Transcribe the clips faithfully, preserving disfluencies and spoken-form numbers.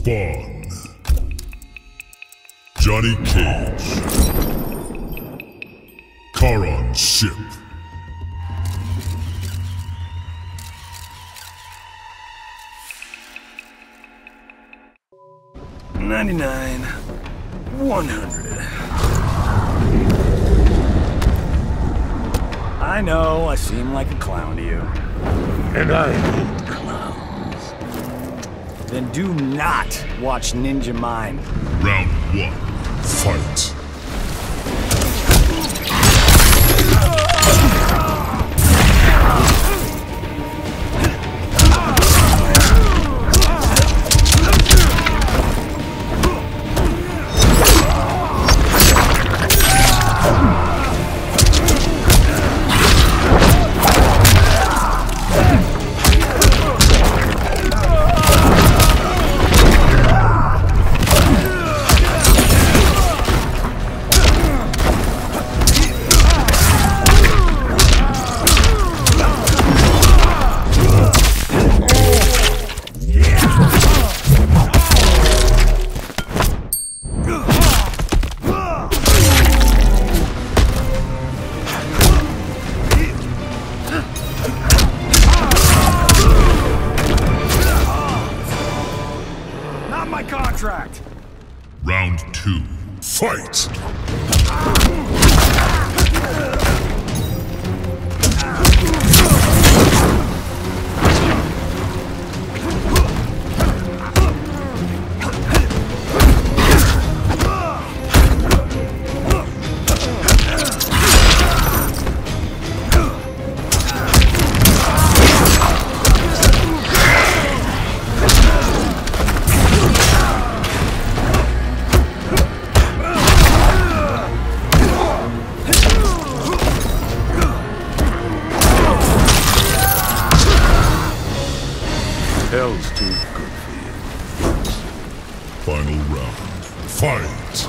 Spawn. Johnny Cage. Charon Ship. ninety-nine, one hundred. I know, I seem like a clown to you. And I hate clowns. Then do not watch Ninja Mine. Round one. Fight. My contract. Round two. Fight! Hell's too good for you. Final round. Fight!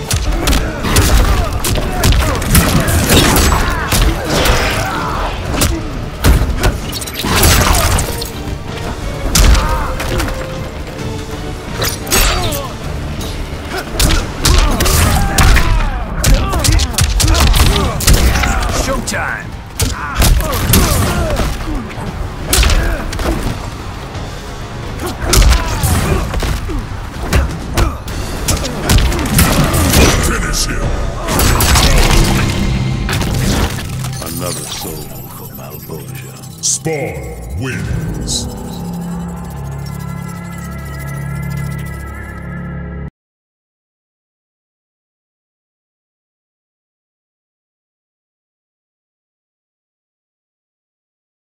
Showtime! Finish him! Another soul for Malebolgia. Spawn wins.